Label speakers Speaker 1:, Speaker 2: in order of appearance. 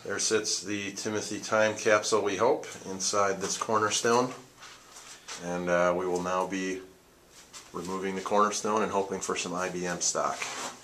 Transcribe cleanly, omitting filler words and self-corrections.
Speaker 1: There sits the Timothy time capsule, we hope, inside this cornerstone. And we will now be removing the cornerstone and hoping for some IBM stock.